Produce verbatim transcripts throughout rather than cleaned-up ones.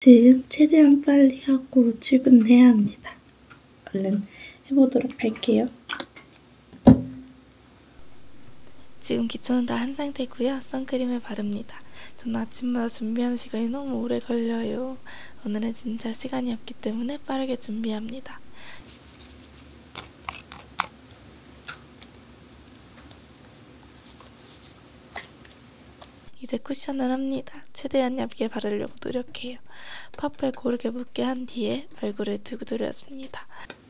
지금 최대한 빨리 하고 출근을 해야 합니다. 얼른 해보도록 할게요. 지금 기초는 다 한 상태고요. 선크림을 바릅니다. 저는 아침마다 준비하는 시간이 너무 오래 걸려요. 오늘은 진짜 시간이 없기 때문에 빠르게 준비합니다. 이제 쿠션을 합니다. 최대한 얇게 바르려고 노력해요. 퍼프에 고르게 묻게 한 뒤에 얼굴을 두드려줍니다.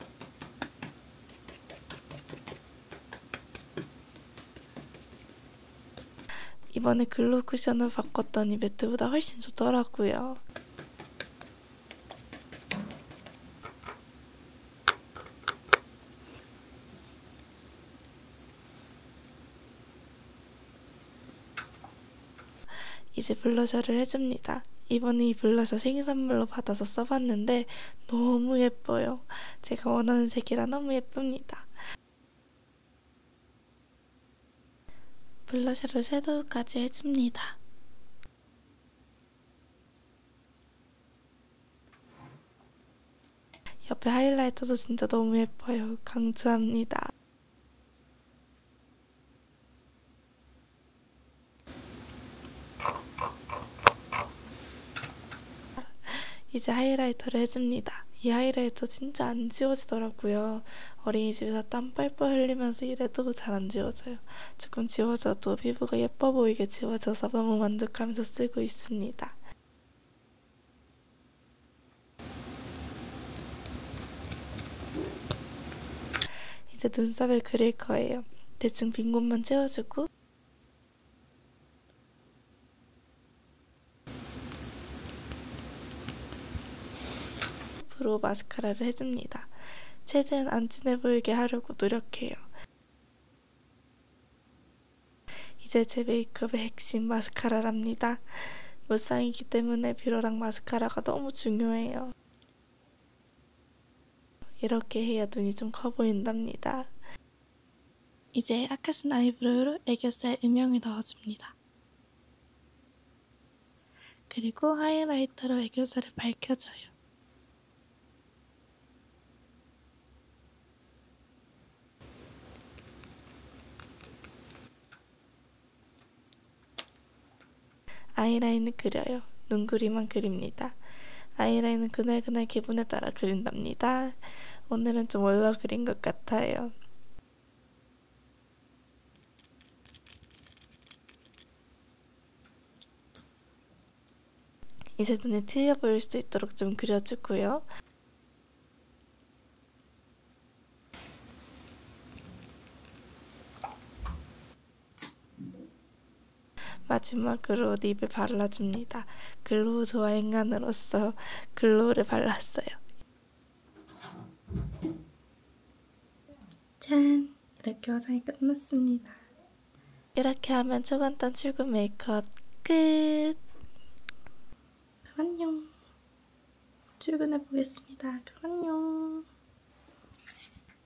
이번에 글로우 쿠션을 바꿨더니 매트보다 훨씬 좋더라고요. 이제 블러셔를 해줍니다. 이번에 이 블러셔 생일선물로 받아서 써봤는데 너무 예뻐요. 제가 원하는 색이라 너무 예쁩니다. 블러셔로 섀도우까지 해줍니다. 옆에 하이라이터도 진짜 너무 예뻐요. 강추합니다. 이제 하이라이터를 해줍니다. 이 하이라이터 진짜 안 지워지더라고요. 어린이집에서 땀 뻘뻘 흘리면서 이래도 잘 안 지워져요. 조금 지워져도 피부가 예뻐 보이게 지워져서 너무 만족하면서 쓰고 있습니다. 이제 눈썹을 그릴 거예요. 대충 빈 곳만 채워주고 브로우 마스카라를 해줍니다. 최대한 안 진해 보이게 하려고 노력해요. 이제 제 메이크업의 핵심 마스카라랍니다. 무쌍이기 때문에 뷰러랑 마스카라가 너무 중요해요. 이렇게 해야 눈이 좀 커 보인답니다. 이제 아카순 아이브로우로 애교살 음영을 넣어줍니다. 그리고 하이라이터로 애교살을 밝혀줘요. 아이라인을 그려요. 눈구리만 그립니다. 아이라인은 그날그날 기분에 따라 그린답니다. 오늘은 좀 올라 그린 것 같아요. 이제 눈이 트여 보일 수 있도록 좀 그려주고요. 마지막으로 립을 발라줍니다. 글로우 좋아 인간으로서 글로우를 발랐어요. 짠! 이렇게 화장이 끝났습니다. 이렇게 하면 초간단 출근 메이크업 끝! 그럼 안녕! 출근해보겠습니다. 그럼 안녕!